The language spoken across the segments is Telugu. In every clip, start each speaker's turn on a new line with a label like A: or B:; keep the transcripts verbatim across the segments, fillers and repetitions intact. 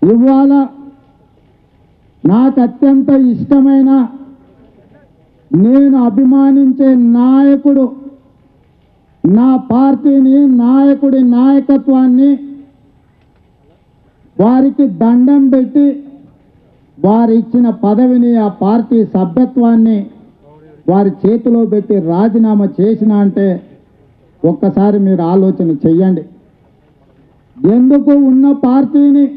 A: ఇవాళ నాకు అత్యంత ఇష్టమైన నేను అభిమానించే నాయకుడు నా పార్టీని నాయకుడి నాయకత్వాన్ని వారికి దండం పెట్టి వారు ఇచ్చిన పదవిని ఆ పార్టీ సభ్యత్వాన్ని వారి చేతిలో పెట్టి రాజీనామా చేసిన అంటే ఒక్కసారి మీరు ఆలోచన చెయ్యండి. ఎందుకు ఉన్న పార్టీని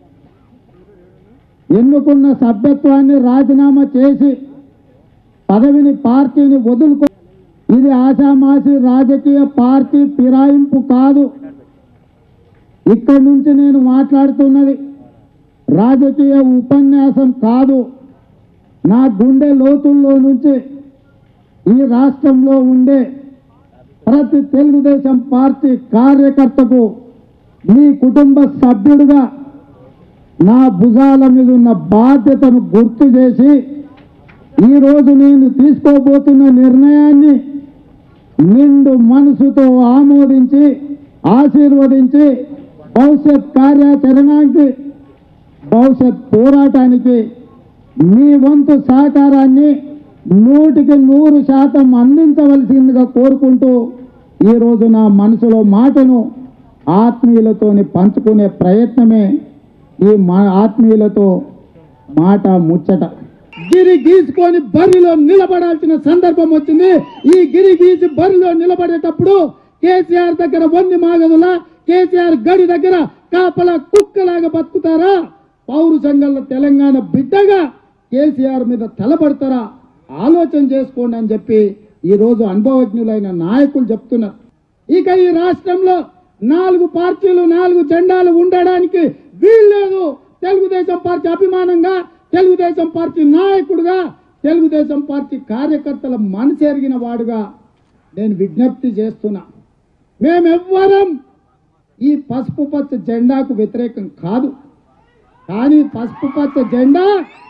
A: ఎన్నుకున్న సభ్యత్వాన్ని రాజీనామా చేసి పదవిని పార్టీని వదులుకో ఇది ఆషామాషి రాజకీయ పార్టీ ఫిరాయింపు కాదు. ఇక్కడి నుంచి నేను మాట్లాడుతున్నది రాజకీయ ఉపన్యాసం కాదు. నా గుండె లోతుల్లో నుంచి ఈ రాష్ట్రంలో ఉండే ప్రతి తెలుగుదేశం పార్టీ కార్యకర్తకు మీ కుటుంబ సభ్యుడిగా నా భుజాల మీద ఉన్న బాధ్యతను గుర్తు చేసి ఈరోజు నేను తీసుకోబోతున్న నిర్ణయాన్ని నిండు మనసుతో ఆమోదించి ఆశీర్వదించి భవిష్యత్ కార్యాచరణకి భవిష్యత్ పోరాటానికి మీ వంతు సహకారాన్ని నూటికి నూరు శాతం అందించవలసిందిగా కోరుకుంటూ ఈరోజు నా మనసులో మాటను ఆత్మీయులతోని పంచుకునే ప్రయత్నమే ఈ మా ఆత్మీయులతో మాట ముచ్చట. గిరి గీసుకొని బరిలో నిలబడాల్సిన సందర్భం వచ్చింది. ఈ గిరి గీసి బరిలో నిలబడేటప్పుడు కేసీఆర్ దగ్గర వంది మాగదులా కేసీఆర్ గడి దగ్గర కాపల కుక్కలాగా బతుకుతారా? పౌరుషంగల తెలంగాణ బిడ్డగా కేసీఆర్ మీద తలపడతారా? ఆలోచన చేసుకోండి అని చెప్పి ఈరోజు అనుభవజ్ఞులైన నాయకులు చెప్తున్నారు. ఇక ఈ రాష్ట్రంలో నాలుగు పార్టీలు నాలుగు జెండాలు ఉండడానికి వీల్లేదు. తెలుగుదేశం పార్టీ అభిమానంగా తెలుగుదేశం పార్టీ నాయకుడుగా తెలుగుదేశం పార్టీ కార్యకర్తల మనసు ఎరిగిన వాడుగా నేను విజ్ఞప్తి చేస్తున్నా. మేమెవ్వరం ఈ పసుపు పచ్చ జెండాకు వ్యతిరేకం కాదు. కానీ పసుపు పచ్చ జెండా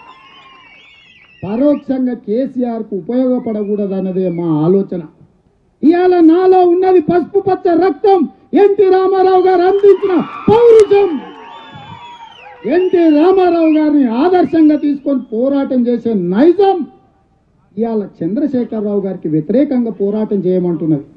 A: పరోక్షంగా కేసీఆర్ కు ఉపయోగపడకూడదు అన్నదే మా ఆలోచన. ఇవాళ నాలో ఉన్నది పసుపు పచ్చ రక్తం. ఎన్టీ రామారావు గారు అందించిన పౌరుషం, ఎన్టీ రామారావు గారిని ఆదర్శంగా తీసుకొని పోరాటం చేసే నైజం ఇవాళ చంద్రశేఖరరావు గారికి వ్యతిరేకంగా పోరాటం చేయమంటున్నది.